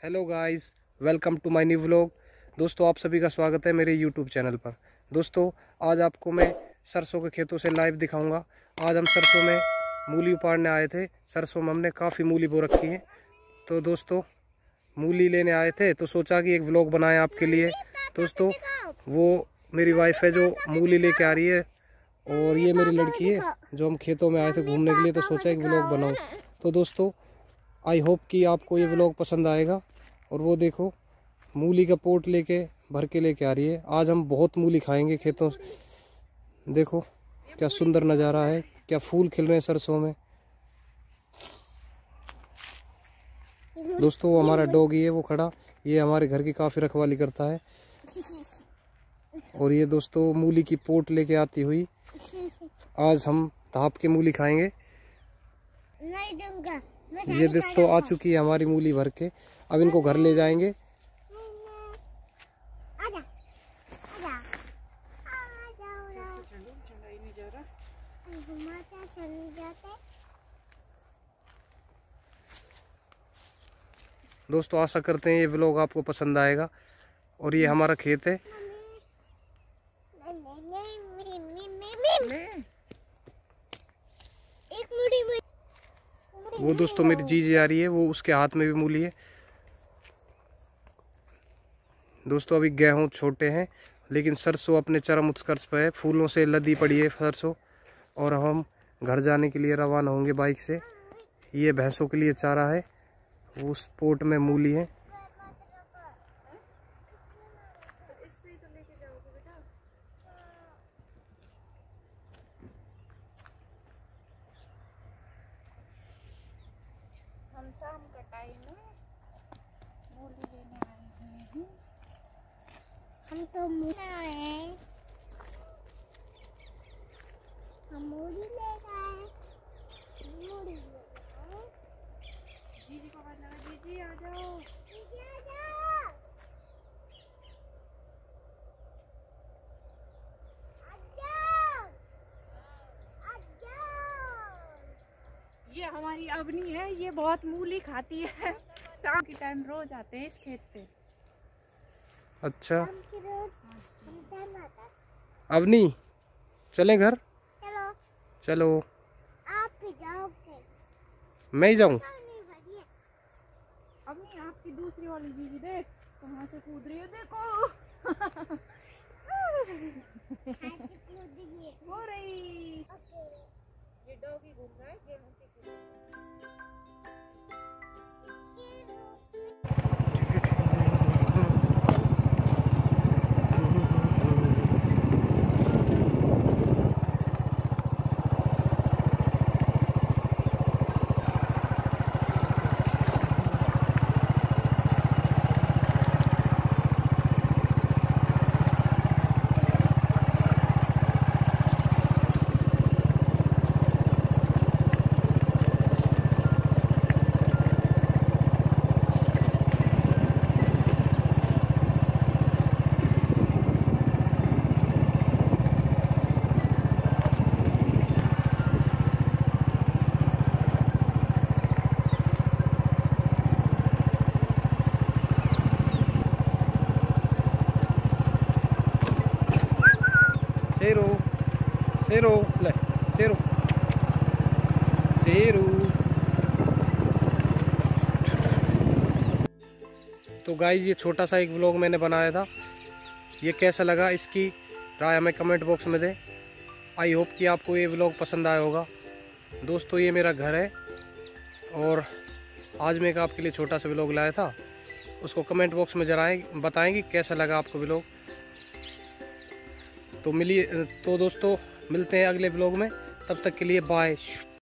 Hello guys, welcome to my new vlog. दोस्तों, आप सभी का स्वागत है मेरे यूट्यूब चैनल पर। दोस्तों, आज आपको मैं सरसों के खेतों से लाइव दिखाऊंगा। आज हम सरसों में मूली उपाड़ने आए थे। सरसों में हमने काफ़ी मूली बो रखी है। तो दोस्तों, मूली लेने आए थे तो सोचा कि एक व्लॉग बनाएं आपके लिए। दोस्तों, वो मेरी वाइफ है जो मूली लेके आ रही है, और ये मेरी लड़की है जो हम खेतों में आए थे घूमने के लिए। तो सोचा एक व्लॉग बनाऊं। तो दोस्तों, आई होप कि आपको ये व्लॉग पसंद आएगा। और वो देखो, मूली का पोट भर के लेके आ रही है। आज हम बहुत मूली खाएंगे खेतों से। देखो क्या सुंदर नज़ारा है, क्या फूल खिल रहे हैं सरसों में। दोस्तों, वो हमारा डॉगी है वो खड़ा, ये हमारे घर की काफ़ी रखवाली करता है। और ये दोस्तों मूली की पोट लेके आती हुई, आज हम धाप के मूली खाएंगे। नहीं दूंगा। ये दोस्तों आ चुकी है हमारी मूली भर के। अब इनको घर ले जाएंगे। आजा, आजा, दोस्तों, आशा करते हैं ये व्लॉग आपको पसंद आएगा। और ये हमारा खेत है। वो दोस्तों मेरी जीजी आ रही है, वो उसके हाथ में भी मूली है। दोस्तों, अभी गेहूं छोटे हैं, लेकिन सरसों अपने चरम उत्कर्ष पर है, फूलों से लदी पड़ी है सरसों। और हम घर जाने के लिए रवाना होंगे बाइक से। ये भैंसों के लिए चारा है, उस पोट में मूली है। हम शाम का टाइम में मूली लेने आए हुए हैं। हम तो हम मूली ले गए। जीजी को आवाज लगा, जीजी आ जाओ। जीजी आ जाओ। ये हमारी अवनी है, ये बहुत मूली खाती है। शाम के टाइम रोज आते हैं इस खेत पे। अच्छा, हम अवनी चलें घर? चलो, चलो। आप भी जाओगे? मैं ही जाऊं? अवनी, आपकी दूसरी वाली जीजी देख कहाँ से कूद रही है, देखो। हो रही। ये डॉगी घूम रहा है गेहूं के खेत में। शेरू, शेरू ले, शेरू, शेरू। तो गाइस, ये छोटा सा एक व्लॉग मैंने बनाया था। ये कैसा लगा, इसकी राय हमें कमेंट बॉक्स में दें। आई होप कि आपको ये व्लॉग पसंद आया होगा। दोस्तों, ये मेरा घर है, और आज मैं एक आपके लिए छोटा सा व्लॉग लाया था। उसको कमेंट बॉक्स में बताएं कि कैसा लगा आपको व्लॉग। तो दोस्तों, मिलते हैं अगले व्लॉग में। तब तक के लिए बाय।